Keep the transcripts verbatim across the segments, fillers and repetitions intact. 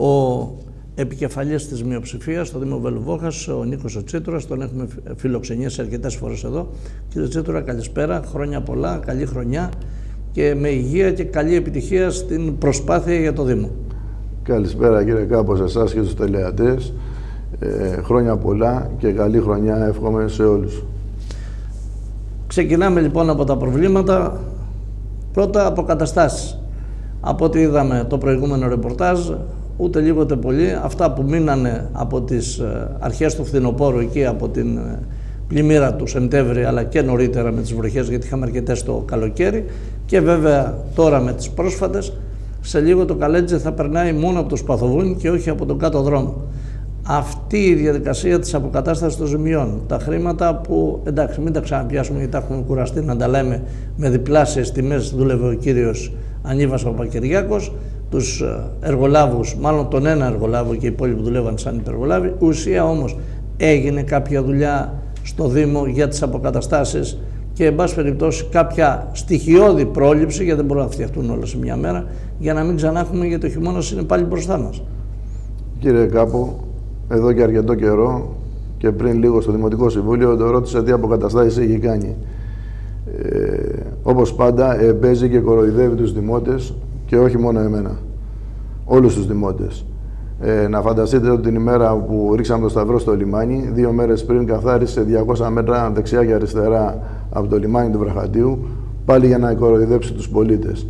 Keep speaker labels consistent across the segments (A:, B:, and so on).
A: ο επικεφαλής της μειοψηφίας στο Δήμο Βελοβόχας, ο Νίκος ο Τσίτουρας, τον έχουμε φιλοξενήσει αρκετές φορές εδώ. Κύριε Τσίτουρα, καλησπέρα, χρόνια πολλά, καλή χρονιά και με υγεία και καλή επιτυχία στην προσπάθεια για το Δήμο.
B: Καλησπέρα κύριε Κάπο, σε εσάς και στους τηλεατές. Ε, χρόνια πολλά και καλή χρονιά εύχομαι σε όλους.
A: Ξεκινάμε λοιπόν από τα προβλήματα. Πρώτα αποκαταστάσεις. Από ό,τι είδαμε το προηγούμενο ρεπορτάζ, ούτε λίγο ούτε πολύ, αυτά που μείνανε από τις αρχές του φθινοπόρου εκεί, από την πλημμύρα του Σεπτέμβρη, αλλά και νωρίτερα με τις βροχές, γιατί είχαμε αρκετές το καλοκαίρι, και βέβαια τώρα με τις πρόσφατες, σε λίγο το καλέτζι θα περνάει μόνο από το Σπαθοβούνι και όχι από τον κάτω δρόμο. Αυτή η διαδικασία της αποκατάστασης των ζημιών, τα χρήματα που, εντάξει, μην τα ξαναπιάσουμε γιατί τα έχουμε κουραστεί να τα λέμε με διπλάσιες τιμές, δούλευε ο κύριος Ανίβας Παπακυριάκος, τους εργολάβους, μάλλον τον ένα εργολάβο και οι υπόλοιποι δουλεύαν σαν υπεργολάβοι. Ουσία όμως έγινε κάποια δουλειά στο Δήμο για τις αποκαταστάσεις και εν πάση περιπτώσει κάποια στοιχειώδη πρόληψη, γιατί δεν μπορούν να φτιαχτούν όλα σε μια μέρα, για να μην ξανά έχουμε, γιατί ο χειμώνας είναι πάλι μπροστά μας.
B: Κύριε Κάπο, εδώ και αρκετό καιρό και πριν λίγο στο Δημοτικό Συμβούλιο το ρώτησα τι αποκαταστάσεις έχει κάνει. Ε, όπως πάντα ε, παίζει και κοροϊδεύει τους δημότες και όχι μόνο εμένα, όλους τους δημότες. Ε, να φανταστείτε ότι την ημέρα που ρίξαμε το σταυρό στο λιμάνι, δύο μέρες πριν καθάρισε διακόσια μέτρα δεξιά και αριστερά από το λιμάνι του Βραχαντίου, πάλι για να κοροϊδέψει τους πολίτες.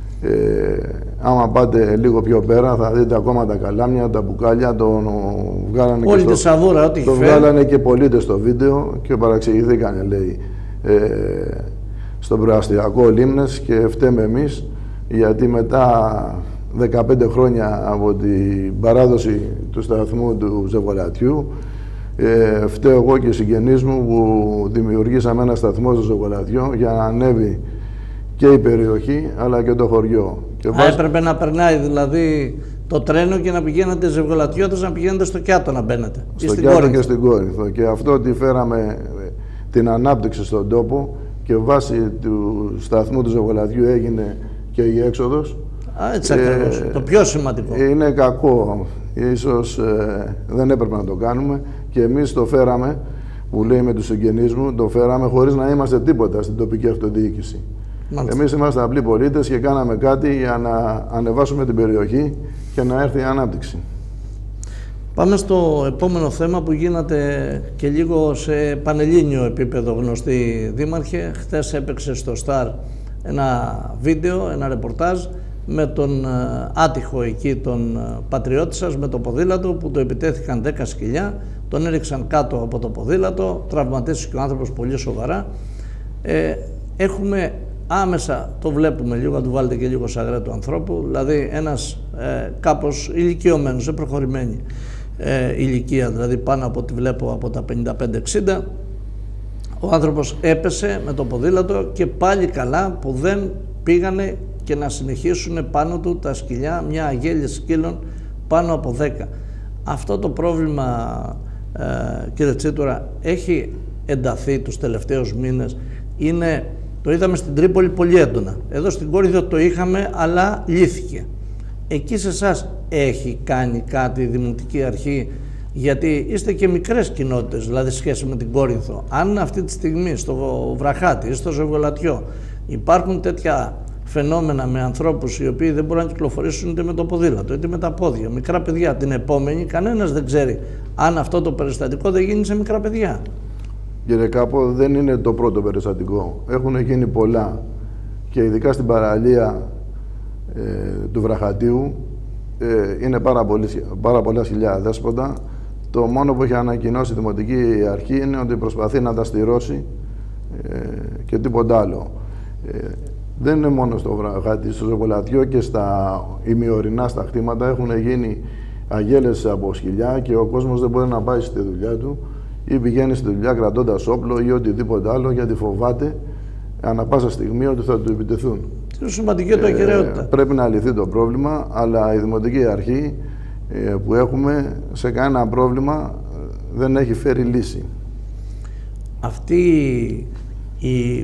B: Ε, άμα πάτε λίγο πιο πέρα θα δείτε ακόμα τα καλάμια, τα μπουκάλια, τον βγάλανε,
A: όλη
B: και,
A: στο, σαβούρα, ό,τι
B: το βγάλανε και πολίτες στο βίντεο και παραξηγηθήκανε, λέει, ε, στον προαστιακό Λίμνες, και φταίμε εμείς γιατί μετά δεκαπέντε χρόνια από την παράδοση του σταθμού του Ζεβολατιού, ε, φταίω εγώ και οι συγγενείς μου που δημιουργήσαμε ένα σταθμό στο Ζεβολατιό για να ανέβει και η περιοχή αλλά και το χωριό. Και
A: Α, βάζ... έπρεπε να περνάει δηλαδή το τρένο και να πηγαίνετε Ζεβολατιώτες, να πηγαίνετε στο Κιάτο να μπαίνετε.
B: Στο Κιάτο και στην Κόρινθο. Και αυτό ότι φέραμε την ανάπτυξη στον τόπο και βάσει του σταθμού του Ζεβολατιού έγινε και η έξοδος.
A: Α, έτσι ακριβώς. Ε, το πιο σημαντικό.
B: Είναι κακό. Ίσως ε, δεν έπρεπε να το κάνουμε και εμείς το φέραμε, που λέει με τους συγγενείς μου, το φέραμε χωρίς να είμαστε τίποτα στην τοπική αυτοδιοίκηση. Μάλιστα. Εμείς είμαστε απλοί πολίτες και κάναμε κάτι για να ανεβάσουμε την περιοχή και να έρθει η ανάπτυξη.
A: Πάμε στο επόμενο θέμα που γίνεται και λίγο σε πανελλήνιο επίπεδο, γνωστή δήμαρχε. Χθες έπαιξε στο Σταρ ένα βίντεο, ένα ρεπορτάζ με τον άτυχο εκεί τον πατριώτη σας με το ποδήλατο, που το επιτέθηκαν δέκα σκυλιά, τον έριξαν κάτω από το ποδήλατο, τραυματίστηκε ο άνθρωπος πολύ σοβαρά. Ε, έχουμε άμεσα, το βλέπουμε λίγο, να του βάλετε και λίγο σαγρέ του ανθρώπου, δηλαδή ένας ε, κάπως ηλικιωμένος, σε προχωρημένη ε, ηλικία, δηλαδή πάνω από ό,τι βλέπω από τα πενήντα πέντε εξήντα, ο άνθρωπος έπεσε με το ποδήλατο και πάλι καλά που δεν πήγανε και να συνεχίσουν πάνω του τα σκυλιά, μια αγέλη σκύλων πάνω από δέκα. Αυτό το πρόβλημα, ε, κύριε Τσίτουρα, έχει ενταθεί τους τελευταίους μήνες. Είναι, το είδαμε στην Τρίπολη πολύ έντονα. Εδώ στην Κόρινθο το είχαμε, αλλά λύθηκε. Εκεί σε εσάς έχει κάνει κάτι η Δημοτική Αρχή, γιατί είστε και μικρές κοινότητες, δηλαδή σχέση με την Κόρινθο. Αν αυτή τη στιγμή στο Βραχάτι ή στο Ζεβολατιό υπάρχουν τέτοια φαινόμενα με ανθρώπους οι οποίοι δεν μπορούν να κυκλοφορήσουν είτε με το ποδήλατο είτε με τα πόδια, μικρά παιδιά, την επόμενη κανένας δεν ξέρει αν αυτό το περιστατικό δεν γίνει σε μικρά παιδιά.
B: Κύριε Κάπο, δεν είναι το πρώτο περιστατικό. Έχουν γίνει πολλά και ειδικά στην παραλία ε, του Βραχατίου ε, είναι πάρα, πολύ, πάρα πολλά σκυλιά δέσποτα. Το μόνο που έχει ανακοινώσει η Δημοτική Αρχή είναι ότι προσπαθεί να τα στηρώσει ε, και τίποτα άλλο. Ε, δεν είναι μόνο στο Βραχάτι, στο Ζεβολατιό και στα ημιορεινά στα χτήματα έχουν γίνει αγέλες από σκυλιά και ο κόσμος δεν μπορεί να πάει στη δουλειά του ή πηγαίνει στη δουλειά κρατώντας όπλο ή οτιδήποτε άλλο, γιατί φοβάται ανά πάσα στιγμή ότι θα του επιτεθούν.
A: Είναι σημαντική το ακεραιότητα.
B: Ε, πρέπει να λυθεί το πρόβλημα, αλλά η Δημοτική Αρχή ε, που έχουμε σε κανένα πρόβλημα δεν έχει φέρει λύση.
A: Αυτή η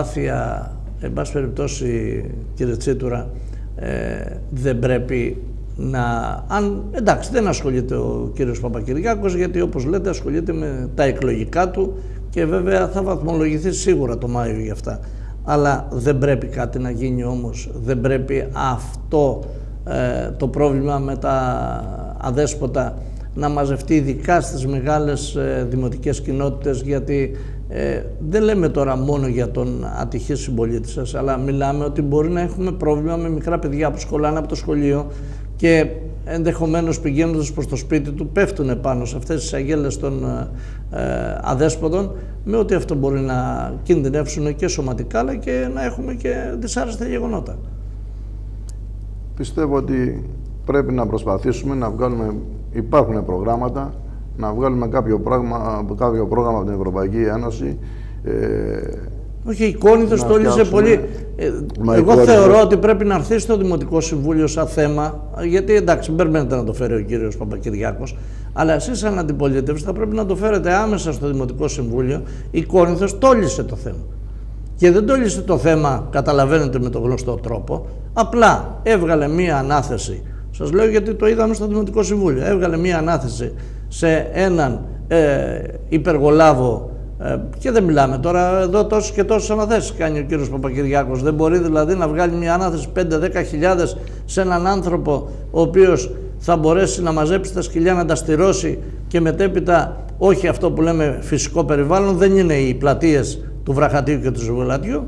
A: προσπάθεια, εν πάση περιπτώσει, κύριε Τσίτουρα, ε, δεν πρέπει να, αν, εντάξει, δεν ασχολείται ο κύριος Παπακυριάκος, γιατί όπως λέτε ασχολείται με τα εκλογικά του και βέβαια θα βαθμολογηθεί σίγουρα το Μάιο για αυτά. Αλλά δεν πρέπει κάτι να γίνει όμως, δεν πρέπει αυτό ε, το πρόβλημα με τα αδέσποτα να μαζευτεί ειδικά στις μεγάλες ε, δημοτικές κοινότητες, γιατί ε, δεν λέμε τώρα μόνο για τον ατυχή συμπολίτη σας, αλλά μιλάμε ότι μπορεί να έχουμε πρόβλημα με μικρά παιδιά που σχολάνε από το σχολείο και ενδεχομένως πηγαίνοντας προς το σπίτι του πέφτουν πάνω σε αυτές τις αγέλες των ε, αδέσποτων, με ότι αυτό μπορεί να κινδυνεύσουν και σωματικά αλλά και να έχουμε και δυσάρεστα γεγονότα.
B: Πιστεύω ότι πρέπει να προσπαθήσουμε να βγάλουμε, υπάρχουν προγράμματα, να βγάλουμε κάποιο πρόγραμμα, κάποιο πρόγραμμα από την Ευρωπαϊκή Ένωση. Ε,
A: Όχι, η Κόνηθος το λύσε πολύ. Ε, εγώ θεωρώ ότι πρέπει να έρθει στο Δημοτικό Συμβούλιο σαν θέμα, γιατί εντάξει, μπερμένετε να το φέρει ο κύριος Παπακυριάκος, αλλά εσείς σαν αντιπολίτευση θα πρέπει να το φέρετε άμεσα στο Δημοτικό Συμβούλιο. Η Κόνηθος το λύσε το θέμα. Και δεν το λύσε το θέμα, καταλαβαίνετε, με τον γνωστό τρόπο. Απλά έβγαλε μία ανάθεση. Σας λέω γιατί το είδαμε στο Δημοτικό Συμβούλιο. Έβγαλε μία ανάθεση σε έναν ε, υπεργολάβο. Ε, και δεν μιλάμε τώρα, εδώ τόσες και τόσες αναθέσεις κάνει ο κύριος Παπακυριάκος. Δεν μπορεί δηλαδή να βγάλει μια ανάθεση πέντε με δέκα χιλιάδες σε έναν άνθρωπο ο οποίος θα μπορέσει να μαζέψει τα σκυλιά, να τα στηρώσει και μετέπειτα, όχι αυτό που λέμε φυσικό περιβάλλον, δεν είναι οι πλατείες του Βραχατίου και του Ζουγολατιού.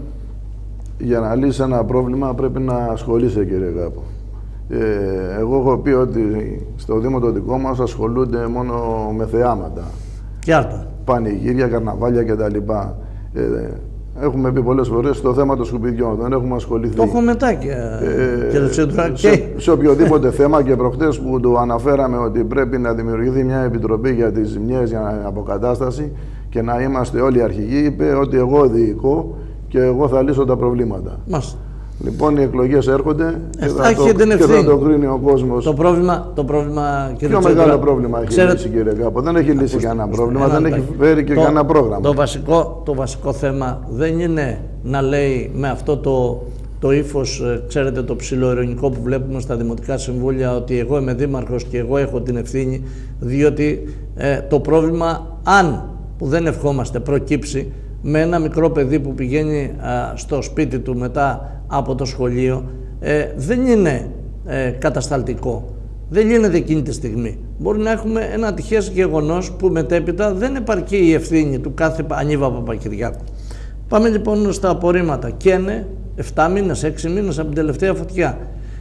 A: Για
B: να λύσει ένα πρόβλημα πρέπει να ασχολείσαι, κύριε Κάπο. Ε, εγώ έχω πει ότι στο Δήμο το δικό μας ασχολούνται μόνο με θεάματα.
A: Και άρτα.
B: Πανηγύρια, καρναβάλια κτλ. Ε, έχουμε πει πολλές φορές στο θέμα των σκουπιδιών, δεν έχουμε ασχοληθεί. Το
A: έχω μετά και,
B: ε, σε, σε, σε οποιοδήποτε θέμα, και προχτές που το αναφέραμε ότι πρέπει να δημιουργηθεί μια επιτροπή για τις ζημιές, για αποκατάσταση και να είμαστε όλοι αρχηγοί, είπε ότι εγώ διοικώ και εγώ θα λύσω τα προβλήματα. Μάλιστα. Λοιπόν, οι εκλογές έρχονται και θα, το, και θα το κρίνει ο κόσμος.
A: Το πρόβλημα, το πρόβλημα κύριε
B: Πιο μεγάλο πρόβλημα έχει ξέρετε, λύσει, κύριε Κάπο. Δεν έχει λύσει κανένα πρόβλημα, δεν έχει φέρει και το, κανένα πρόγραμμα.
A: Το βασικό, το βασικό θέμα δεν είναι να λέει με αυτό το, το ύφος, ξέρετε, το ψιλοειρωνικό που βλέπουμε στα Δημοτικά Συμβούλια, ότι εγώ είμαι δήμαρχος και εγώ έχω την ευθύνη, διότι ε, το πρόβλημα, αν που δεν ευχόμαστε προκύψει, με ένα μικρό παιδί που πηγαίνει α, στο σπίτι του μετά από το σχολείο, ε, δεν είναι ε, κατασταλτικό. Δεν γίνεται εκείνη τη στιγμή. Μπορεί να έχουμε ένα ατυχές γεγονός που μετέπειτα δεν επαρκεί η ευθύνη του κάθε Ανίβα Παπακυριάκου. Πάμε λοιπόν στα απορρίμματα. Καίνε επτά μήνες, έξι μήνες από την τελευταία φωτιά.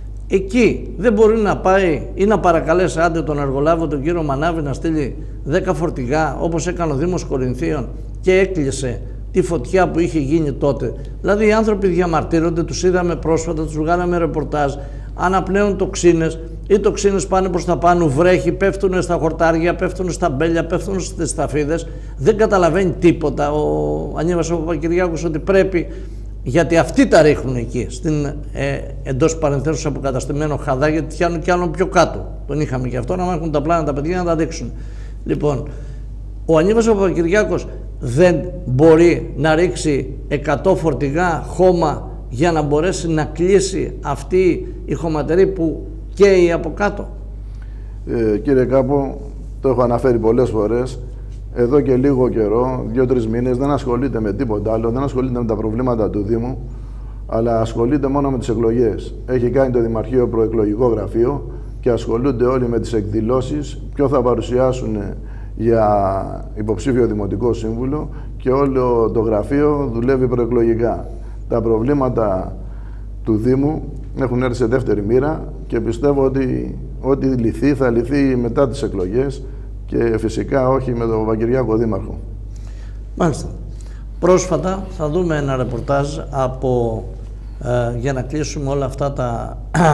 A: Εκεί δεν μπορεί να πάει ή να παρακαλέσει άντε τον εργολάβο, τον κύριο Μανάβη, να στείλει δέκα φορτηγά όπως έκανε ο Δήμος Κορινθίων και έκλεισε τη φωτιά που είχε γίνει τότε. Δηλαδή οι άνθρωποι διαμαρτύρονται, τους είδαμε πρόσφατα, τους βγάλαμε ρεπορτάζ, αναπνέουν τοξίνες, οι τοξίνες πάνε προς τα πάνω, βρέχει, πέφτουν στα χορτάρια, πέφτουν στα μπέλια, πέφτουν στις σταφίδες. Δεν καταλαβαίνει τίποτα ο Ανίβας ο Παπακυριάκος ότι πρέπει, γιατί αυτοί τα ρίχνουν εκεί, στην ε, εντός παρενθέσεως αποκαταστημένο Χαδά, γιατί πιάνουν κι άλλον πιο κάτω. Τον είχαμε και αυτό, να έχουν τα πλάνα τα παιδιά να τα δείξουν. Λοιπόν, ο Ανίβας ο Παπακυριάκος δεν μπορεί να ρίξει εκατό φορτηγά χώμα για να μπορέσει να κλείσει αυτή η χωματερή που καίει από κάτω.
B: Ε, κύριε Κάπο, το έχω αναφέρει πολλές φορές. Εδώ και λίγο καιρό, δύο-τρεις μήνες, δεν ασχολείται με τίποτα άλλο, δεν ασχολείται με τα προβλήματα του Δήμου, αλλά ασχολείται μόνο με τις εκλογές. Έχει κάνει το Δημαρχείο προεκλογικό γραφείο και ασχολούνται όλοι με τις εκδηλώσεις, ποιο θα παρουσιάσουν για υποψήφιο Δημοτικό Σύμβουλο, και όλο το γραφείο δουλεύει προεκλογικά. Τα προβλήματα του Δήμου έχουν έρθει σε δεύτερη μοίρα και πιστεύω ότι ό,τι λυθεί θα λυθεί μετά τις εκλογές και φυσικά όχι με τον Παπακυριάκο Δήμαρχο.
A: Μάλιστα. Πρόσφατα θα δούμε ένα ρεπορτάζ από, ε, για να κλείσουμε όλα αυτά τα,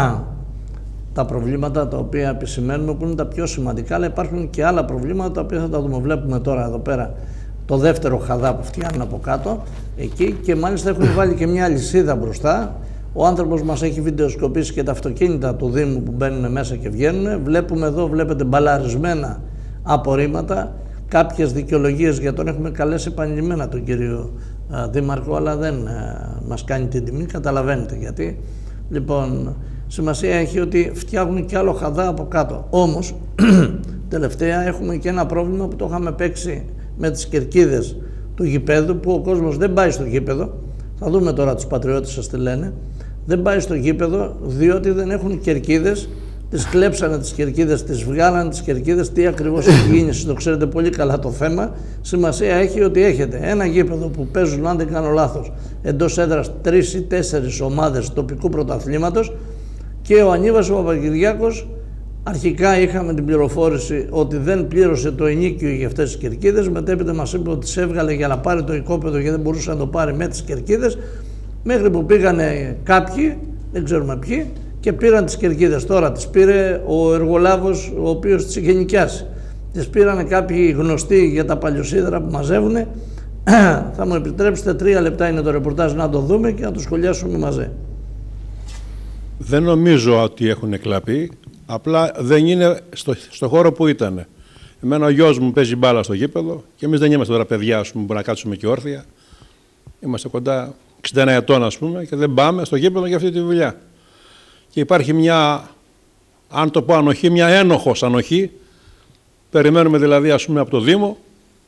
A: τα προβλήματα τα οποία επισημαίνουμε, που είναι τα πιο σημαντικά, αλλά υπάρχουν και άλλα προβλήματα τα οποία θα τα δούμε. Βλέπουμε τώρα εδώ πέρα το δεύτερο Χαδά που φτιάχνουν από κάτω εκεί, και μάλιστα έχουν βάλει και μια λυσίδα μπροστά. Ο άνθρωπος μας έχει βιντεοσκοπήσει και τα αυτοκίνητα του Δήμου που μπαίνουν μέσα και βγαίνουν. Βλέπουμε εδώ, βλέπετε, μπαλαρισμένα απορρίμματα, κάποιες δικαιολογίες για τον έχουμε καλέσει επανειλημμένα τον κύριο α, Δήμαρχο, αλλά δεν α, μας κάνει την τιμή, καταλαβαίνετε γιατί. Λοιπόν, Σημασία έχει ότι φτιάχνουν κι άλλο χαδά από κάτω. Όμως, τελευταία έχουμε και ένα πρόβλημα που το είχαμε παίξει με τις κερκίδες του γηπέδου, που ο κόσμος δεν πάει στο γήπεδο. Θα δούμε τώρα τους πατριώτες σας τι λένε. Δεν πάει στο γήπεδο διότι δεν έχουν κερκίδες. Τις κλέψανε τις κερκίδες, τις βγάλανε τις κερκίδες. Τι ακριβώς έχει γίνει, εσείς το ξέρετε πολύ καλά το θέμα. Σημασία έχει ότι έχετε ένα γήπεδο που παίζουν, αν δεν κάνω λάθος, εντός έδρας τρεις ή τέσσερις ομάδες τοπικού πρωταθλήματος, και ο Ανίβας ο Παπακυριάκος, αρχικά είχαμε την πληροφόρηση ότι δεν πλήρωσε το ενίκιο για αυτές τις κερκίδες. Μετέπειτα μας είπε ότι τις έβγαλε για να πάρει το οικόπεδο γιατί δεν μπορούσε να το πάρει με τις κερκίδες. Μέχρι που πήγανε κάποιοι, δεν ξέρουμε ποιοι, και πήραν τις κερκίδες. Τώρα τις πήρε ο εργολάβος, ο οποίος τις είχε νοικιάσει. Τις πήρανε κάποιοι γνωστοί για τα παλιοσίδερα που μαζεύουνε. Θα μου επιτρέψετε, τρία λεπτά είναι το ρεπορτάζ, να το δούμε και να το σχολιάσουμε μαζί.
C: Δεν νομίζω ότι έχουν κλαπεί, απλά δεν είναι στο, στο χώρο που ήταν. Εμένα ο γιος μου παίζει μπάλα στο γήπεδο και εμείς δεν είμαστε τώρα παιδιά, ας πούμε, που να κάτσουμε και όρθια. Είμαστε κοντά εξήντα ένα ετών, ας πούμε, και δεν πάμε στο γήπεδο για αυτή τη δουλειά. Και υπάρχει μια, αν το πω ανοχή, μια ένοχος ανοχή. Περιμένουμε δηλαδή, ας πούμε, από το Δήμο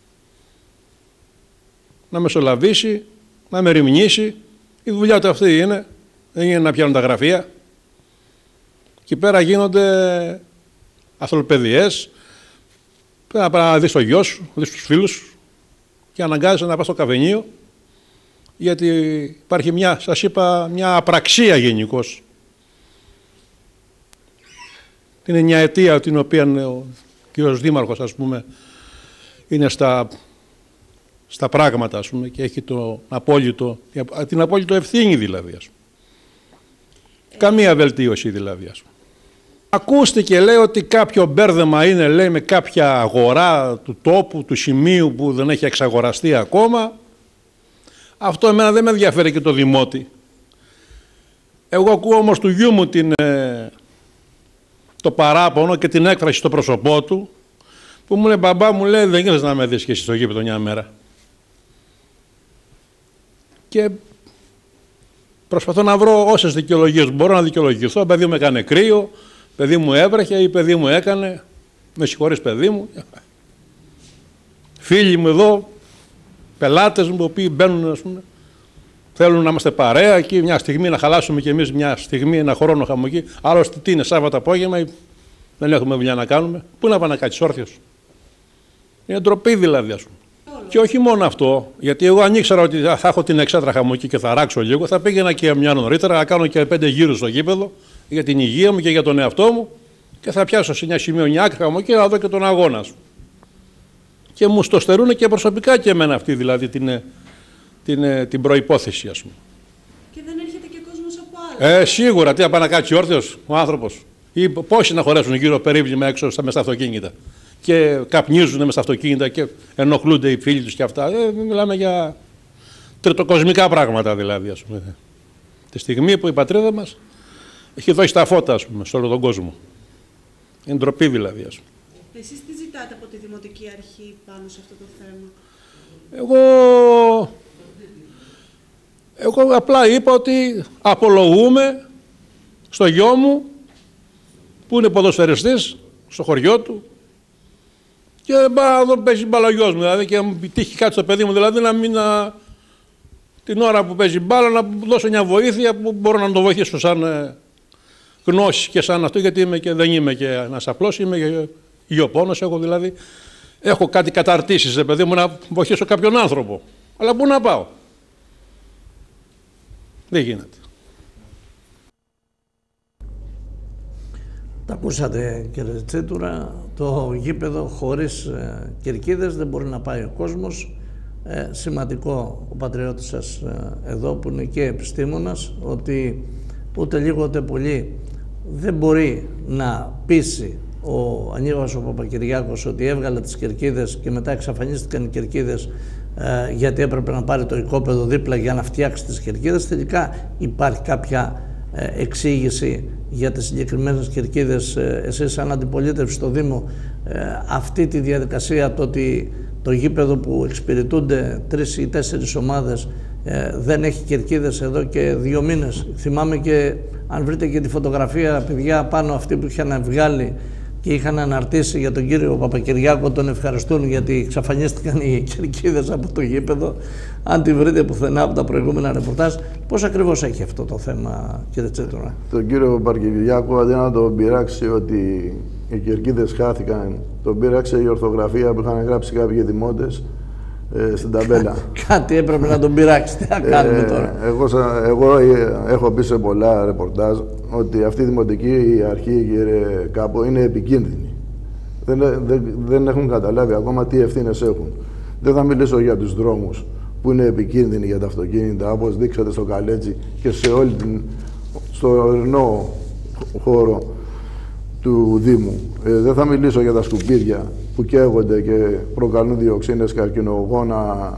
C: να μεσολαβήσει, να μεριμνήσει. Η δουλειά του αυτή είναι, δεν είναι να πιάνουν τα γραφεία. Εκεί πέρα γίνονται αθλοπαιδιές. Πρέπει να δεις το γιο σου, να δεις τους φίλους σου και αναγκάζεσαι να πας στο καφενείο, γιατί υπάρχει μια, σας είπα, μια απραξία γενικώς. Την εννιαετία την οποία ο κύριος Δήμαρχος, ας πούμε, είναι στα, στα πράγματα, ας πούμε, και έχει το απόλυτο, την απόλυτο ευθύνη δηλαδή, ας πούμε. Καμία βελτίωση δηλαδή, ας πούμε. Ακούστηκε, λέει, ότι κάποιο μπέρδεμα είναι, λέει, με κάποια αγορά του τόπου, του σημείου που δεν έχει εξαγοραστεί ακόμα. Αυτό εμένα δεν με ενδιαφέρει και το δημότη. Εγώ ακούω όμως του γιού μου την, ε, το παράπονο και την έκφραση στο πρόσωπό του, που μου λέει, μπαμπά, μου λέει, δεν ήθελες να με δεις και εσύ στο γήπεδο μια μέρα. Και προσπαθώ να βρω όσες δικαιολογίες μπορώ να δικαιολογηθώ. Παιδί μου έκανε κρύο, παιδί μου έβρεχε ή παιδί μου έκανε, με συγχωρείς παιδί μου. Φίλοι μου εδώ, πελάτες μου, οι οποίοι μπαίνουν, ας πούμε, θέλουν να είμαστε παρέα εκεί, μια στιγμή να χαλάσουμε κι εμείς μια στιγμή, ένα χρόνο χαμογή. Άλλωστε τι είναι, Σάββατο απόγευμα, δεν έχουμε δουλειά να κάνουμε. Πού να πάει να κάτσεις όρθιος. Είναι ντροπή δηλαδή, ας πούμε. Και όχι μόνο αυτό, γιατί εγώ αν ήξερα ότι θα έχω την εξέδρα χαμογή και θα ράξω λίγο, θα πήγαινα και μια νωρίτερα να κάνω και πέντε γύρους στο γήπεδο για την υγεία μου και για τον εαυτό μου και θα πιάσω σε μια σημείο άκρη χαμογή και να δω και τον αγώνα σου. Και μου στο στερούν και προσωπικά και εμένα αυτή δηλαδή την, την, την προϋπόθεση, ας πούμε. Και δεν έρχεται και κόσμος από άλλα. Ε, σίγουρα, τι να πάει να κάτσει όρθιος ο άνθρωπος. Ή πόσοι να χωρέσουν γύρω περίβλημα έξω μέσα στα αυτοκίνητα. Και καπνίζουν μέσα στα αυτοκίνητα και ενοχλούνται οι φίλοι τους και αυτά. Ε, μιλάμε για τριτοκοσμικά πράγματα δηλαδή, ας πούμε. Τη στιγμή που η πατρίδα μας έχει δώσει τα φώτα, ας πούμε, σε όλο τον κόσμο. Είναι ντροπή δηλαδή, ας πούμε.
D: Εσείς τι ζητάτε από τη Δημοτική Αρχή πάνω σε αυτό το θέμα?
C: Εγώ, εγώ απλά είπα ότι απολογούμε στο γιο μου που είναι ποδοσφαιριστής στο χωριό του και εδώ παίζει μπάλα ο γιος μου, δηλαδή, και μου τύχει κάτι στο παιδί μου, δηλαδή να μην να, την ώρα που παίζει μπάλα να δώσω μια βοήθεια που μπορώ να το βοηθήσω σαν ε, γνώση και σαν αυτό, γιατί είμαι και, δεν είμαι και ένας απλός, είμαι και γεωπόνος, έχω δηλαδή, έχω κάτι καταρτήσεις, ε, παιδί μου, να βοηθήσω κάποιον άνθρωπο, αλλά πού να πάω. Δεν γίνεται.
A: Τα ακούσατε, κύριε Τσίτουρα, το γήπεδο χωρίς ε, κερκίδες δεν μπορεί να πάει ο κόσμος. Ε, σημαντικό ο πατριώτης σας ε, εδώ που είναι και επιστήμονας, ότι ούτε λίγο ούτε πολύ δεν μπορεί να πείσει ο Ανίβας ο Παπακυριάκος ότι έβγαλε τις κερκίδες και μετά εξαφανίστηκαν οι κερκίδες ε, γιατί έπρεπε να πάρει το οικόπεδο δίπλα για να φτιάξει τις κερκίδες. Τελικά υπάρχει κάποια ε, εξήγηση για τις συγκεκριμένες κερκίδες? Ε, εσείς σαν αντιπολίτευση στο Δήμο, ε, αυτή τη διαδικασία, το ότι το γήπεδο που εξυπηρετούνται τρεις ή τέσσερις ομάδες ε, δεν έχει κερκίδες εδώ και δύο μήνες. Θυμάμαι και Αν βρείτε και τη φωτογραφία, παιδιά, πάνω αυτή που είχαν βγάλει και είχαν αναρτήσει για τον κύριο Παπακυριάκο, τον ευχαριστούν γιατί εξαφανίστηκαν οι κερκίδες από το γήπεδο. Αν τη βρείτε πουθενά από τα προηγούμενα ρεπορτάζ, πώς ακριβώς έχει αυτό το θέμα, κύριε Τσέτορα?
B: Τον κύριο Παπακυριάκο, αντί να τον πειράξει ότι οι κερκίδες χάθηκαν, τον πειράξε η ορθογραφία που είχαν γράψει κάποιοι δημότες ε, στην ταμπέλα.
A: Κάτι έπρεπε να τον πειράξει. Τι θα κάνουμε τώρα?
B: Ε, εγώ, εγώ έχω πει σε πολλά ρεπορτάζ ότι αυτή η δημοτική αρχή, κύριε Κάπο, είναι επικίνδυνη. Δεν, δεν, δεν έχουν καταλάβει ακόμα τι ευθύνες έχουν. Δεν θα μιλήσω για τους δρόμους που είναι επικίνδυνοι για τα αυτοκίνητα, όπως δείξατε στο Καλέτσι και σε όλη την, στο ορεινό χώρο του Δήμου. Ε, δεν θα μιλήσω για τα σκουπίδια που καίγονται και προκαλούν διοξίνες, καρκινογόνα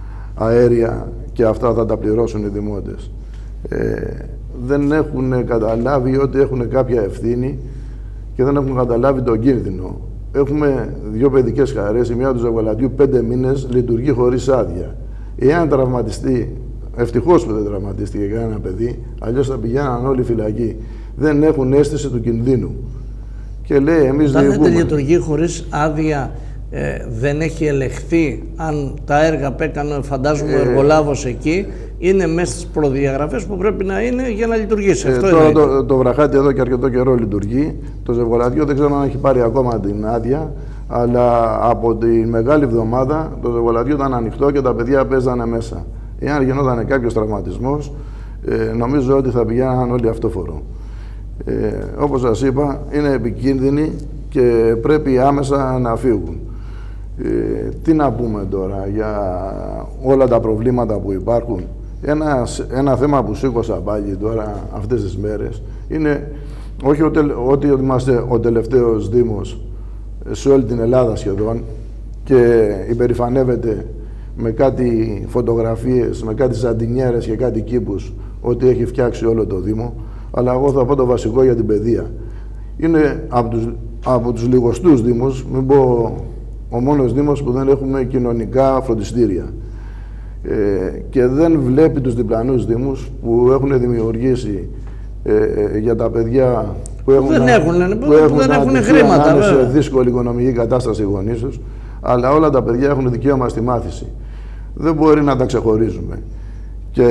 B: αέρια και αυτά θα τα πληρώσουν οι δημότες. Ε, δεν έχουν καταλάβει ότι έχουν κάποια ευθύνη και δεν έχουν καταλάβει τον κίνδυνο. Έχουμε δύο παιδικές χαρές, η μία του Ζευγολατιού πέντε μήνες λειτουργεί χωρίς άδεια. Εάν τραυματιστεί, ευτυχώς που δεν τραυματίστηκε κανένα παιδί, αλλιώς θα πηγαίναν όλοι φυλακοί. Δεν έχουν αίσθηση του κινδύνου. Και λέει, εμείς
A: όταν
B: διηγούμε.
A: δεν λειτουργεί χωρίς άδεια, ε, δεν έχει ελεγχθεί αν τα έργα που έκανε, φαντάζομαι, ο
B: ε,
A: εργολάβος εκεί είναι μέσα στις προδιαγραφές που πρέπει να είναι για να λειτουργήσει.
B: Ε,
A: Αυτό
B: τώρα
A: είναι.
B: το, το βραχάτι εδώ και αρκετό καιρό λειτουργεί. Το Ζευγολατιό δεν ξέρω αν έχει πάρει ακόμα την άδεια, αλλά από τη Μεγάλη Εβδομάδα το Ζευγολατιό ήταν ανοιχτό και τα παιδιά παίζανε μέσα. Εάν γινόταν κάποιος τραυματισμός, ε, νομίζω ότι θα πηγαίναν όλοι αυτόφορο. Ε, όπως σας είπα, είναι επικίνδυνοι και πρέπει άμεσα να φύγουν. Ε, τι να πούμε τώρα για όλα τα προβλήματα που υπάρχουν? Ένα, ένα θέμα που σήκωσα πάλι τώρα αυτές τις μέρες είναι όχι ότι, ότι είμαστε ο τελευταίος Δήμος σε όλη την Ελλάδα σχεδόν και υπερηφανεύεται με κάτι φωτογραφίες, με κάτι ζαντινιέρες και κάτι κήπους ότι έχει φτιάξει όλο το Δήμο, αλλά εγώ θα πω το βασικό για την παιδεία. Είναι από τους, από τους λιγοστούς Δήμους, μην πω ο μόνος Δήμος που δεν έχουμε κοινωνικά φροντιστήρια. Ε, και δεν βλέπει τους διπλανούς Δήμους που έχουν δημιουργήσει ε, ε, για τα παιδιά που έχουν,
A: δεν έχουν,
B: που έχουν,
A: δεν έχουν
B: ατυχία,
A: χρήματα,
B: να είναι
A: βέβαια.
B: σε δύσκολη οικονομική κατάσταση οι γονείς τους, αλλά όλα τα παιδιά έχουν δικαίωμα στη μάθηση. Δεν μπορεί να τα ξεχωρίζουμε. Και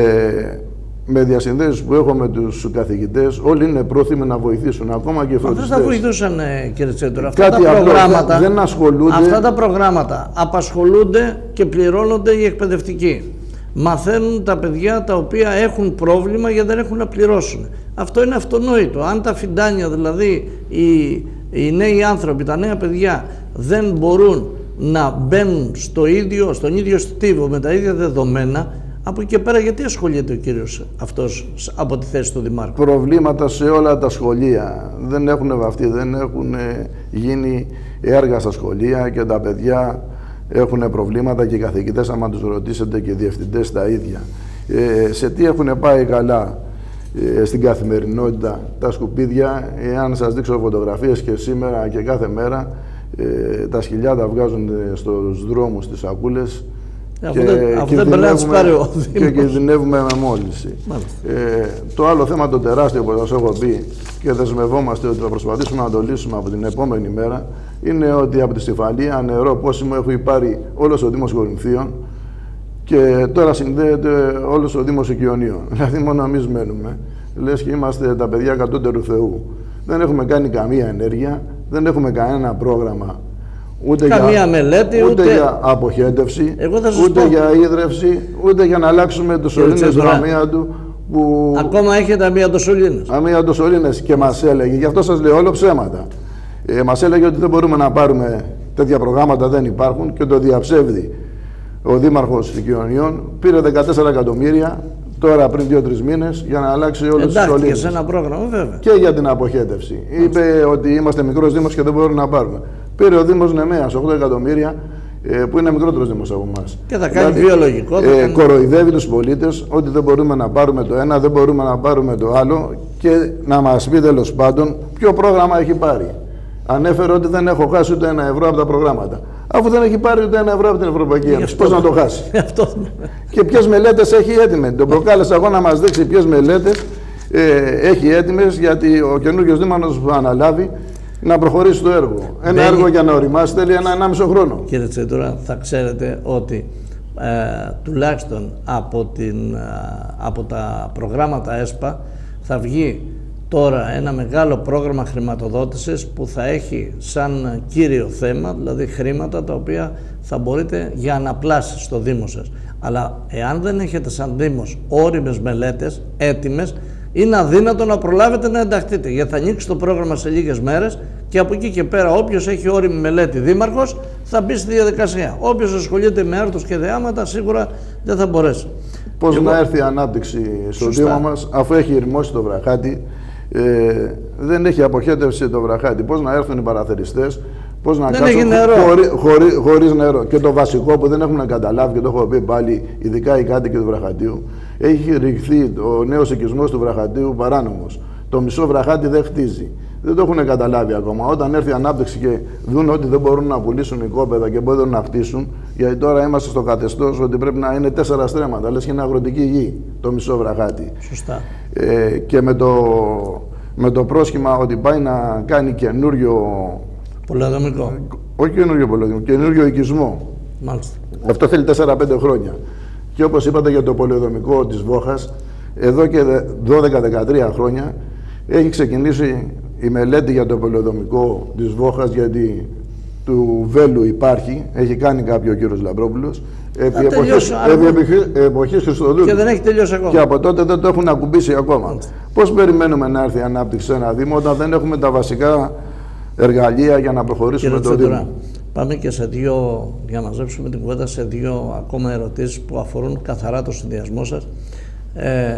B: με διασυνδέσεις που έχω με τους καθηγητές, όλοι είναι πρόθυμοι να βοηθήσουν, ακόμα και οι φροντιστές.
A: Δεν θα βοηθούσαν, κύριε Τσέντορα. Αυτά
B: Κάτι
A: τα προγράμματα,
B: δεν ασχολούνται.
A: Αυτά τα προγράμματα απασχολούνται και πληρώνονται οι εκπαιδευτικοί. Μαθαίνουν τα παιδιά τα οποία έχουν πρόβλημα γιατί δεν έχουν να πληρώσουν. Αυτό είναι αυτονόητο. Αν τα φιντάνια, δηλαδή οι, οι νέοι άνθρωποι, τα νέα παιδιά δεν μπορούν να μπαίνουν στο ίδιο, στον ίδιο στίβο με τα ίδια δεδομένα, από εκεί και πέρα γιατί ασχολείται ο κύριος αυτός από τη θέση του Δημάρχου?
B: Προβλήματα σε όλα τα σχολεία. Δεν έχουν βαφτεί, δεν έχουν γίνει έργα στα σχολεία και τα παιδιά έχουν προβλήματα και οι καθηγητές, άμα τους ρωτήσετε, και οι διευθυντές τα ίδια. Ε, σε τι έχουν πάει καλά ε, στην καθημερινότητα τα σκουπίδια? Εάν σας δείξω φωτογραφίες και σήμερα και κάθε μέρα, ε, τα σκυλιά βγάζουν στους δρόμους, στις σακούλες,
A: αφού δεν, αφού δεν περνάει να τους πάρει ο Δήμος.
B: Και κινδυνεύουμε με μόλυνση. Ε, το άλλο θέμα, το τεράστιο που σας έχω πει και δεσμευόμαστε ότι θα προσπαθήσουμε να το λύσουμε από την επόμενη μέρα, είναι ότι από τη Στιφαλία νερό πόσιμο έχει πάρει όλος ο Δήμος Κορινθίων και τώρα συνδέεται όλος ο Δήμος Οικειονίων. Δηλαδή μόνο εμείς μένουμε. Λες και είμαστε τα παιδιά κατώτερου Θεού. Δεν έχουμε κάνει καμία ενέργεια, δεν έχουμε κανένα πρόγραμμα. Ούτε
A: καμία
B: για,
A: μελέτη,
B: ούτε,
A: ούτε
B: για αποχέτευση,
A: ούτε
B: πω. για ίδρυυση, ούτε για να αλλάξουμε τους σωλήνες του αμύαντου. Που...
A: Ακόμα έχετε αμύαντοσωλήνες.
B: Αμύαντοσωλήνες και μας έλεγε, γι' αυτό σας λέω όλο ψέματα. Ε, μας έλεγε ότι δεν μπορούμε να πάρουμε τέτοια προγράμματα, δεν υπάρχουν, και το διαψεύδει ο Δήμαρχος Οικειονίων. Πήρε δεκατέσσερα εκατομμύρια τώρα πριν δύο τρεις μήνες για να αλλάξει όλες τις σωλήνες.
A: Και σε ένα πρόγραμμα, βέβαια.
B: Και για την αποχέτευση. Είπε ότι είμαστε μικρός Δήμος και δεν μπορούμε να πάρουμε. Πήρε ο Δήμος Νεμέας οκτώ εκατομμύρια, που είναι μικρότερος Δήμος από εμάς.
A: Και θα κάνει
B: δηλαδή,
A: βιολογικό. Θα
B: ε,
A: κάνει...
B: Κοροϊδεύει τους πολίτες ότι δεν μπορούμε να πάρουμε το ένα, δεν μπορούμε να πάρουμε το άλλο και να μας πει τέλος πάντων ποιο πρόγραμμα έχει πάρει. Ανέφερε ότι δεν έχω χάσει ούτε ένα ευρώ από τα προγράμματα. Αφού δεν έχει πάρει ούτε ένα ευρώ από την Ευρωπαϊκή Ένωση, πώς να το χάσει? Και ποιες μελέτες έχει έτοιμες? Τον προκάλεσα εγώ να μας δείξει ποιες μελέτες ε, έχει έτοιμες, γιατί ο καινούργιος δήμαρχος που αναλάβει να προχωρήσει το έργο. Ένα
A: Μπαίνει...
B: έργο για να οριμάσει θέλει ένα ενάμιση χρόνο.
A: Κύριε Τσέντουρα, θα ξέρετε ότι ε, τουλάχιστον από, την, ε, από τα προγράμματα ΕΣΠΑ θα βγει τώρα ένα μεγάλο πρόγραμμα χρηματοδότησης που θα έχει σαν κύριο θέμα, δηλαδή χρήματα τα οποία θα μπορείτε για αναπλάσεις στο Δήμο σας. Αλλά εάν δεν έχετε σαν Δήμος όριμες μελέτες έτοιμες, είναι αδύνατο να προλάβετε να ενταχθείτε, γιατί θα ανοίξει το πρόγραμμα σε λίγες μέρες και από εκεί και πέρα όποιος έχει όριμη μελέτη δήμαρχος θα μπει στη διαδικασία. Όποιος ασχολείται με άρτους και θεάματα σίγουρα δεν θα μπορέσει.
B: Πώς
A: Εγώ...
B: να έρθει η ανάπτυξη στο
A: Σωστά.
B: Δήμο μας, αφού έχει ηρμώσει το βραχάτι, ε, δεν έχει αποχέτευση το βραχάτι. Πώς να έρθουν οι παραθεριστές, πώς να
A: δεν
B: κάτσουν
A: νερό.
B: Χωρί, χωρί, χωρίς νερό. Και το βασικό που δεν έχουμε καταλάβει και το έχω πει πάλι, ειδικά οι κάτοικοι του Βραχατίου, έχει ρηχθεί ο νέος οικισμός του Βραχατίου παράνομος. Το μισό βραχάτι δεν χτίζει. Δεν το έχουν καταλάβει ακόμα. Όταν έρθει η ανάπτυξη και δουν ότι δεν μπορούν να πουλήσουν οικόπεδα και μπορούν να χτίσουν, γιατί τώρα είμαστε στο καθεστώς ότι πρέπει να είναι τέσσερα στρέμματα, λες και είναι αγροτική γη το μισό βραχάτι.
A: Σωστά.
B: Ε, και με το, με το πρόσχημα ότι πάει να κάνει καινούριο.
A: Πολεοδομικό.
B: Όχι καινούριο πολεοδομικό, καινούριο οικισμό.
A: Μάλιστα.
B: Αυτό θέλει τέσσερα πέντε χρόνια. Και όπως είπατε για το πολεοδομικό της Βόχας, εδώ και δώδεκα δεκατρία χρόνια έχει ξεκινήσει η μελέτη για το πολεοδομικό της Βόχας, γιατί του Βέλου υπάρχει, έχει κάνει κάποιο ο κύριος Λαμπρόπουλος, επί εποχής, επί εποχής Χριστοδούλου.
A: Και δεν έχει τελειώσει ακόμα.
B: Και από τότε δεν το έχουν ακουμπήσει ακόμα. Πώς περιμένουμε να έρθει η ανάπτυξη σε ένα Δήμο όταν δεν έχουμε τα βασικά εργαλεία για να προχωρήσουμε το Δήμο?
A: Πάμε και σε δύο, για να μαζέψουμε την κουβέντα, σε δύο ακόμα ερωτήσεις που αφορούν καθαρά το συνδυασμό σας. Ε,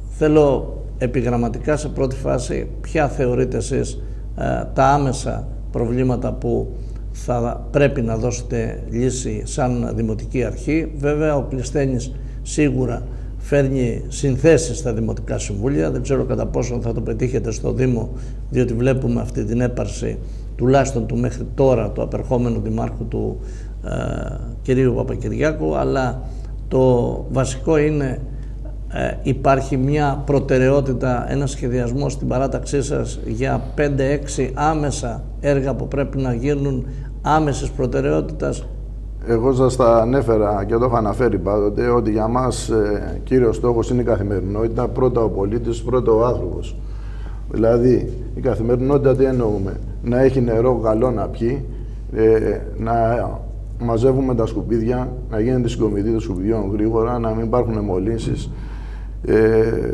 A: θέλω επιγραμματικά σε πρώτη φάση ποια θεωρείτε εσείς ε, τα άμεσα προβλήματα που θα πρέπει να δώσετε λύση σαν Δημοτική Αρχή. Βέβαια ο Πλεισθένης σίγουρα φέρνει συνθέσεις στα Δημοτικά Συμβούλια, δεν ξέρω κατά πόσο θα το πετύχετε στο Δήμο, διότι βλέπουμε αυτή την έπαρση τουλάχιστον του μέχρι τώρα του απερχόμενου Δημάρχου του ε, κυρίου Παπακυριάκου, αλλά το βασικό είναι ε, υπάρχει μια προτεραιότητα, ένα σχεδιασμό στην παράταξή σας για πέντε έξι άμεσα έργα που πρέπει να γίνουν άμεσης προτεραιότητας.
B: Εγώ σας τα ανέφερα και το έχω αναφέρει πάντοτε ότι για μας ε, κύριος στόχος είναι η καθημερινότητα, πρώτα ο πολίτης, πρώτα ο άνθρωπος. Δηλαδή η καθημερινότητα τι εννοούμε? Να έχει νερό καλό να πιει, ε, να μαζεύουμε τα σκουπίδια, να γίνεται η συγκομιδή των σκουπιδιών γρήγορα, να μην υπάρχουν μολύνσεις. Ε,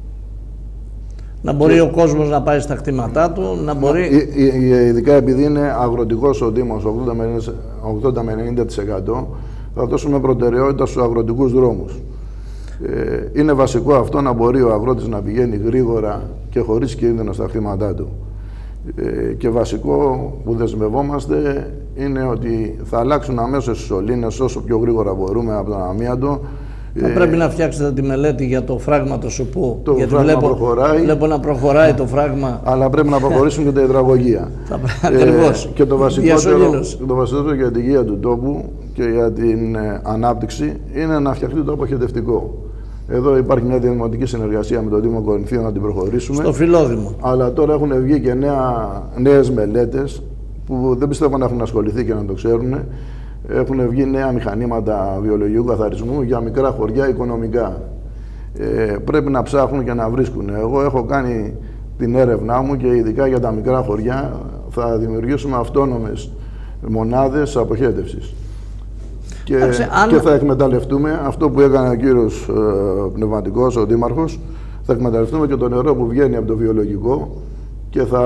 A: να μπορεί
B: και...
A: ο κόσμος να πάει στα κτήματά του, να μπορεί...
B: Ειδικά επειδή είναι αγροτικός ο Δήμος, ογδόντα με ενενήντα τοις εκατό, θα δώσουμε προτεραιότητα στους αγροτικούς δρόμους. Ε, είναι βασικό αυτό, να μπορεί ο αγρότης να πηγαίνει γρήγορα και χωρίς κίνδυνο στα κτήματά του. Ε, και βασικό που δεσμευόμαστε είναι ότι θα αλλάξουν αμέσως οι σωλήνες όσο πιο γρήγορα μπορούμε από τον αμίαντο.
A: Θα πρέπει να φτιάξετε τη μελέτη για το φράγμα το ΣΟΠΟΥ.
B: Το
A: γιατί
B: φράγμα
A: βλέπω,
B: προχωράει.
A: Βλέπω να προχωράει το φράγμα.
B: Αλλά πρέπει να προχωρήσουν και τα υδραγωγεία.
A: Ακριβώς.
B: Ε, και το βασικότερο, το βασικότερο για την υγεία του τόπου και για την ε, ανάπτυξη είναι να φτιαχτεί το αποχετευτικό. Εδώ υπάρχει μια δημοτική συνεργασία με τον Δήμο Κορινθίων να την προχωρήσουμε.
A: Στο Φιλόδημο.
B: Αλλά τώρα έχουν βγει και νέα, νέες μελέτες που δεν πιστεύω να έχουν ασχοληθεί και να το ξέρουν. Έχουν βγει νέα μηχανήματα βιολογικού καθαρισμού για μικρά χωριά οικονομικά. Ε, πρέπει να ψάχνουν και να βρίσκουν. Εγώ έχω κάνει την έρευνά μου και ειδικά για τα μικρά χωριά θα δημιουργήσουμε αυτόνομες μονάδες αποχέτευσης. Και,
A: Άξε, αν...
B: και θα εκμεταλλευτούμε αυτό που έκανε ο κύριος ε, Πνευματικός, ο Δήμαρχος, θα εκμεταλλευτούμε και το νερό που βγαίνει από το βιολογικό και θα,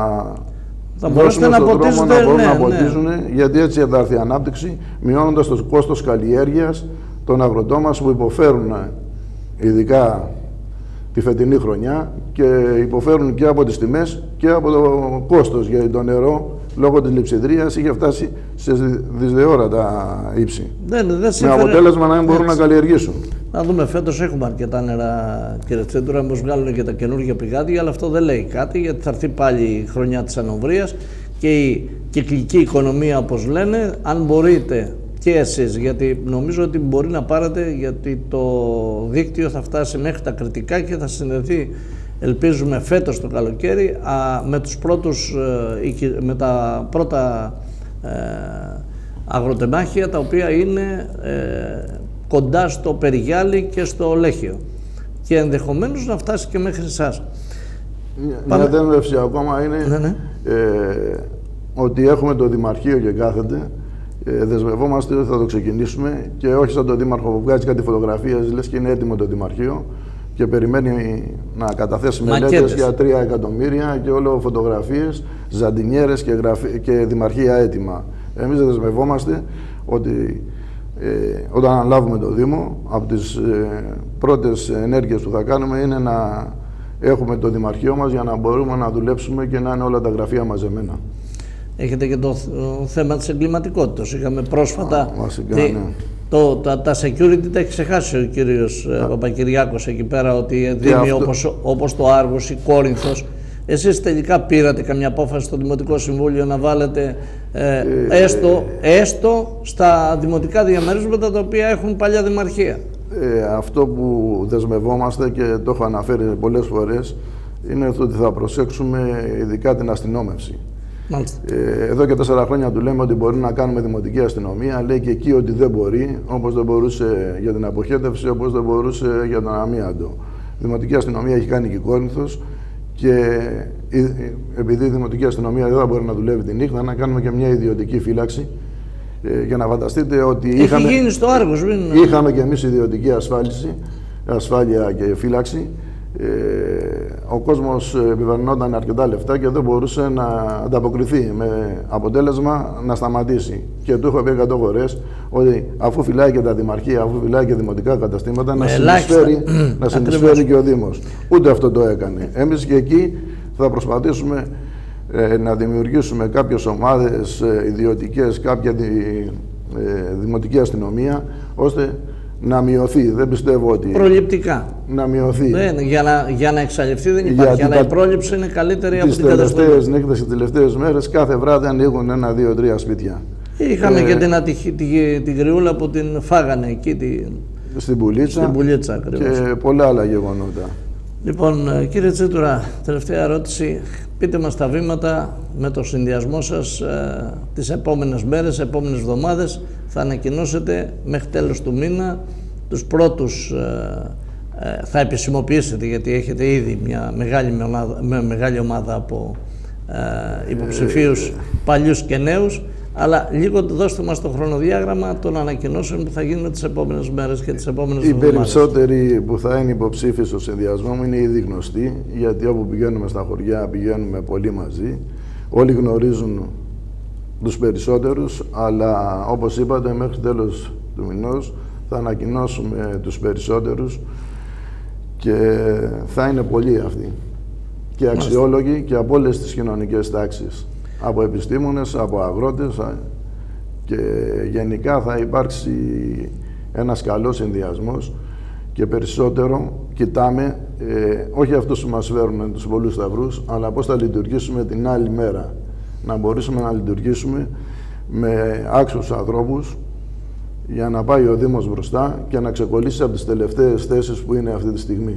A: θα μπορέσετε να ποτίζετε,
B: να μπορούν
A: ναι,
B: να ποτίζουν,
A: ναι.
B: γιατί έτσι θα έρθει η ανάπτυξη, μειώνοντας το κόστος καλλιέργειας των αγροτών μας που υποφέρουν ειδικά τη φετινή χρονιά και υποφέρουν και από τις τιμές και από το κόστος, γιατί το νερό λόγω της λειψιδρίας είχε φτάσει σε δυσδεόρατα ύψη.
A: Δεν, δεν
B: με αποτέλεσμα να μην μπορούν
A: έτσι.
B: να καλλιεργήσουν.
A: Να δούμε, φέτος έχουμε αρκετά νερά, κύριε Τσέντουρα, μήπως βγάλουν και τα καινούργια πηγάδια, αλλά αυτό δεν λέει κάτι, γιατί θα έρθει πάλι η χρονιά της ανομβρίας και η κυκλική οικονομία, όπως λένε, αν μπορείτε και εσείς, γιατί νομίζω ότι μπορεί να πάρετε, γιατί το δίκτυο θα φτάσει μέχρι τα Κρητικά και θα συνδεθεί ελπίζουμε φέτος το καλοκαίρι α, με, τους πρώτους, ε, με τα πρώτα ε, αγροτεμάχια τα οποία είναι ε, κοντά στο Περιγιάλι και στο Λέχιο και ενδεχομένως να φτάσει και μέχρι εσάς.
B: Μια δέσμευση ακόμα είναι
A: ναι, ναι.
B: Ε, ότι έχουμε το Δημαρχείο και κάθεται, ε, δεσμευόμαστε ότι θα το ξεκινήσουμε και όχι σαν τον Δήμαρχο που βγάζει κάτι φωτογραφίες, λες και είναι έτοιμο το Δημαρχείο και περιμένει να καταθέσει μελέτες για τρία εκατομμύρια και όλο φωτογραφίες, ζαντινιέρες και, γραφή, και δημαρχία έτοιμα. Εμείς δεσμευόμαστε ότι ε, όταν αναλάβουμε το Δήμο, από τις ε, πρώτες ενέργειες που θα κάνουμε είναι να έχουμε το Δημαρχείο μας για να μπορούμε να δουλέψουμε και να είναι όλα τα γραφεία μαζεμένα. Έχετε και το θέμα της εγκληματικότητας. Είχαμε πρόσφατα... Α, βασικά, τη, ναι.
A: το, τα, τα security τα έχει ξεχάσει ο κύριος yeah. Παπακυριάκος εκεί πέρα, ότι δήμοι αυτό... όπως, όπως το Άργος ή Κόρινθος. Εσείς τελικά πήρατε καμιά απόφαση στο Δημοτικό Συμβούλιο να βάλετε ε, ε, έστω, ε, έστω στα δημοτικά διαμερίσματα τα οποία έχουν παλιά δημαρχία?
B: Ε, αυτό που δεσμευόμαστε και το έχω αναφέρει πολλές φορές είναι ότι θα προσέξουμε ειδικά την αστυνόμευση. Ε, εδώ και τέσσερα χρόνια του λέμε ότι μπορεί να κάνουμε δημοτική αστυνομία, λέει και εκεί ότι δεν μπορεί, όπως δεν μπορούσε για την αποχέτευση, όπως δεν μπορούσε για τον αμίαντο. Η δημοτική αστυνομία έχει κάνει και Κόρινθος και επειδή η δημοτική αστυνομία δεν θα μπορεί να δουλεύει τη νύχτα, να κάνουμε και μια ιδιωτική φύλαξη. Ε, για να φανταστείτε ότι
A: έχει
B: είχαμε,
A: γίνει στο Άργος, μην...
B: είχαμε και εμείς ιδιωτική ασφάλιση, ασφάλεια και φύλαξη. Ε, ο κόσμος επιβαρυνόταν αρκετά λεφτά και δεν μπορούσε να ανταποκριθεί, με αποτέλεσμα να σταματήσει. Και του έχω πει εκατό φορές ότι αφού φυλάει και τα δημαρχία, αφού φυλάει και δημοτικά καταστήματα, να συνεισφέρει, να συνεισφέρει και ο Δήμος. Ούτε αυτό το έκανε. Εμείς και εκεί θα προσπαθήσουμε ε, να δημιουργήσουμε κάποιες ομάδες ε, ιδιωτικές, κάποια δη, ε, δημοτική αστυνομία, ώστε να μειωθεί. Δεν πιστεύω ότι...
A: Προληπτικά.
B: Να μειωθεί.
A: Δεν, για, να, για να εξαλειφθεί δεν υπάρχει, γιατί αλλά τα... η πρόληψη είναι καλύτερη από την καταστροφή.
B: Τις τελευταίες νύχτες και τις τελευταίες μέρες κάθε βράδυ ανοίγουν ένα, δύο, τρία σπίτια.
A: Είχαμε ε... και την, ατυχή, την, την γριούλα που την φάγανε εκεί. Τη...
B: Στην Πουλίτσα.
A: Στην Πουλίτσα ακριβώς.
B: Και πολλά άλλα γεγονότα.
A: Λοιπόν, κύριε Τσίτουρα, τελευταία ερώτηση. Πείτε μας τα βήματα με το συνδυασμό σας ε, τις επόμενες μέρες, επόμενες εβδομάδες. Θα ανακοινώσετε μέχρι τέλος του μήνα τους πρώτους, ε, ε, θα επισημοποιήσετε, γιατί έχετε ήδη μια μεγάλη ομάδα, με μεγάλη ομάδα από ε, υποψηφίους ε, παλιούς και νέους, αλλά λίγο δώστε μας το χρονοδιάγραμμα των ανακοινώσεων που θα γίνουν τις επόμενες μέρες και τις επόμενες εβδομάδες.
B: Οι περισσότεροι που θα είναι υποψήφοι στο συνδυασμό μου είναι ήδη γνωστοί, γιατί όπου πηγαίνουμε στα χωριά πηγαίνουμε πολύ μαζί. Όλοι γνωρίζουν τους περισσότερους, αλλά όπως είπατε μέχρι τέλος του μηνός θα ανακοινώσουμε τους περισσότερους και θα είναι πολλοί αυτοί και αξιόλογοι και από όλες τις κοινωνικές τάξεις, από επιστήμονες, από αγρότες, και γενικά θα υπάρξει ένας καλός συνδυασμός και περισσότερο κοιτάμε ε, όχι αυτούς που μας φέρουν τους πολλούς σταυρούς, αλλά πώς θα λειτουργήσουμε την άλλη μέρα, να μπορέσουμε να λειτουργήσουμε με άξιους ανθρώπους για να πάει ο Δήμος μπροστά και να ξεκολλήσει από τις τελευταίες θέσεις που είναι αυτή τη στιγμή.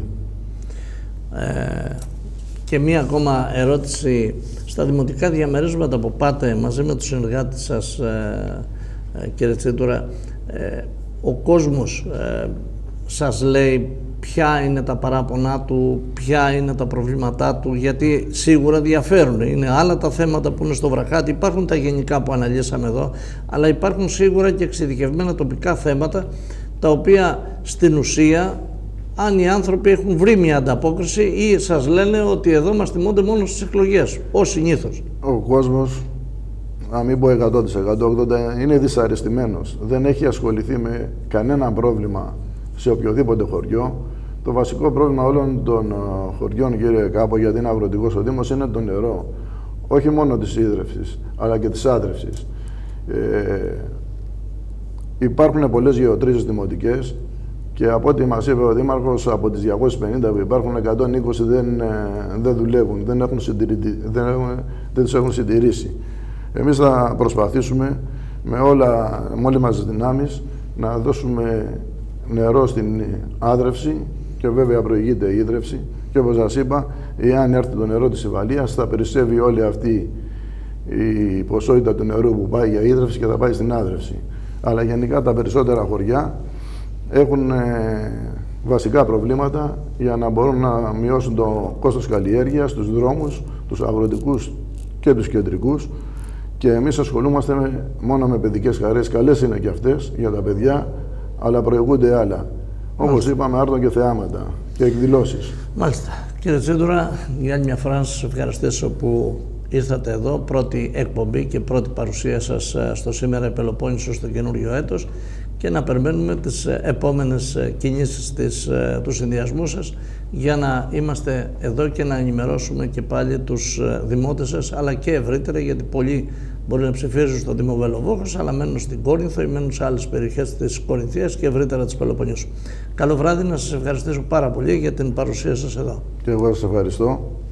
A: Ε, και μία ακόμα ερώτηση. Στα δημοτικά διαμερίσματα που πάτε μαζί με τους συνεργάτες σας, ε, ε, κύριε Τσίτουρα, ε, ο κόσμος ε, σας λέει ποια είναι τα παράπονά του, ποια είναι τα προβλήματά του, γιατί σίγουρα διαφέρουν. Είναι άλλα τα θέματα που είναι στο Βραχάτι, υπάρχουν τα γενικά που αναλύσαμε εδώ, αλλά υπάρχουν σίγουρα και εξειδικευμένα τοπικά θέματα, τα οποία στην ουσία, αν οι άνθρωποι έχουν βρει μια ανταπόκριση ή σας λένε ότι εδώ μας τιμώνται μόνο στις εκλογές, ως συνήθως.
B: Ο κόσμος, να μην πω εκατό τοις εκατό, ογδόντα τοις εκατό, είναι δυσαρεστημένος. Δεν έχει ασχοληθεί με κανένα πρόβλημα σε οποιοδήποτε χωριό. Το βασικό πρόβλημα όλων των χωριών, κύριε Κάπο, γιατί είναι αγροτικός ο Δήμος, είναι το νερό. Όχι μόνο της ίδρευσης, αλλά και της άδρευσης. Ε, υπάρχουν πολλές γεωτρήσεις δημοτικές και από ό,τι μας είπε ο Δήμαρχος, από τις διακόσιες πενήντα που υπάρχουν, εκατόν είκοσι δεν, δεν δουλεύουν, δεν, έχουν δεν, έχουν, δεν τις έχουν συντηρήσει. Εμείς θα προσπαθήσουμε με, όλα, με όλες μας τις δυνάμεις να δώσουμε νερό στην άδρευση και βέβαια προηγείται η ίδρυυση Και όπως σας είπα, εάν έρθει το νερό της Ιβαλίας, θα περισσεύει όλη αυτή η ποσότητα του νερού που πάει για ίδρυυση και θα πάει στην άδρευση. Αλλά γενικά τα περισσότερα χωριά έχουν ε, βασικά προβλήματα για να μπορούν να μειώσουν το κόστος καλλιέργειας, τους δρόμους, τους αγροτικούς και τους κεντρικούς. Και εμείς ασχολούμαστε με, μόνο με παιδικές χαρές. Καλές είναι και αυτές για τα παιδιά, αλλά προηγούνται άλλα. Όπως είπαμε, άρτων και θεάματα και εκδηλώσεις.
A: Μάλιστα. Κύριε Τσίντουρα, για άλλη μια φορά να σας ευχαριστήσω που ήρθατε εδώ, πρώτη εκπομπή και πρώτη παρουσία σας στο Σήμερα η Πελοπόννησο στο καινούριο έτος, και να περιμένουμε τις επόμενες κινήσεις της, του συνδυασμού σας, για να είμαστε εδώ και να ενημερώσουμε και πάλι τους δημότες σας, αλλά και ευρύτερα, γιατί πολλοί μπορεί να ψηφίζουν στο Δήμο Βελοβόχος, αλλά μένουν στην Κόρινθο ή μένουν σε άλλες περιοχές της Κορινθίας και ευρύτερα της Πελοποννήσου. Καλό βράδυ, να σας ευχαριστήσω πάρα πολύ για την παρουσία σας εδώ.
B: Και εγώ σας ευχαριστώ.